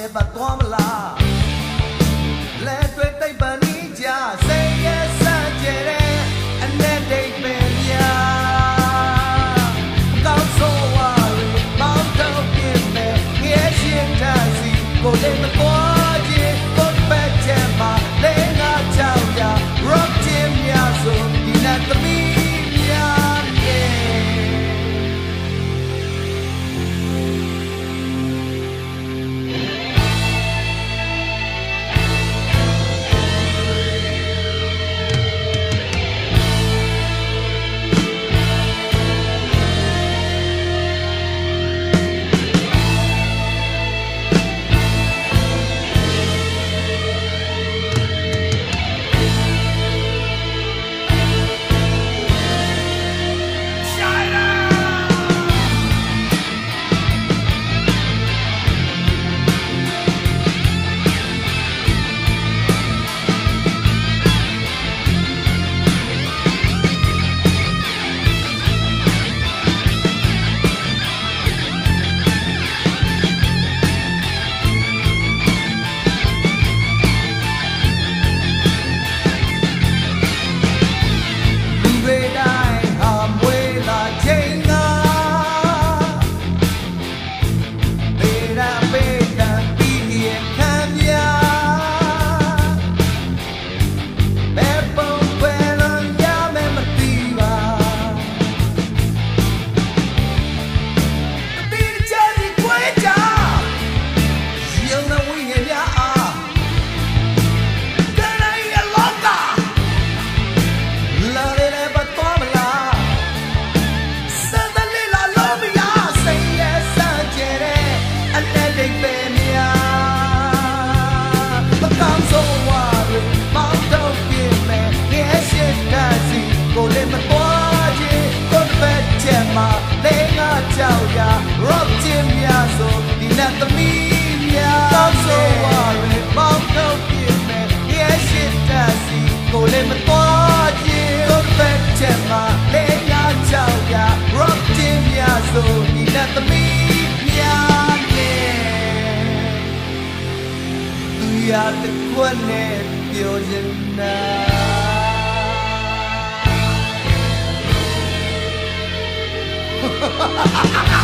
လည်းပတ်သွားမလားလဲတွေ့သိပ်ပန်နေကြစိတ်ရဲ့စံကြဲတဲ့အနဲ့ဒိတ်ပင်များကောင်းဆိုးဝါရီမောင်းတော့ပြင်းမဲ့ရဲ့ရှင်တန်စီကိုလည်းမပေါ်ခြင်းကိုပဲချင်ပါလဲငါချောင်းရ rock ခြင်းများဆိုဒီနဲ့သမီးrock ခြင်းများဆိုဒီနဲ့သမီးများကောင်းဆိုးဝါရီမောင်းတော့ပြင်းမဲ့ရဲ့ရှင်တန်စီကိုလည်းမသွားခြင်းကိုပဲချင်ပါလဲငါချောင်းရ rock ခြင်းများဆိုဒီနဲ့သမီးများနဲ့သူရတဲ့ခွနဲ့ပြောချင်တာHa ha ha ha!